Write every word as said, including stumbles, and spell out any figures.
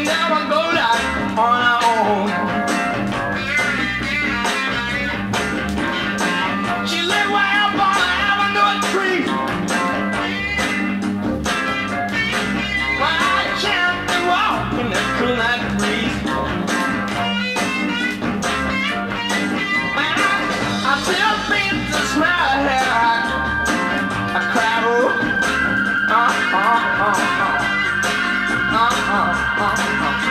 never goes out on her own. She live way up on an avenue tree, where I chant and walk in the cool night breeze. Man, I, I still think to smell her hair. I, I cry, oh, uh, uh, uh, uh, uh, uh, uh, uh.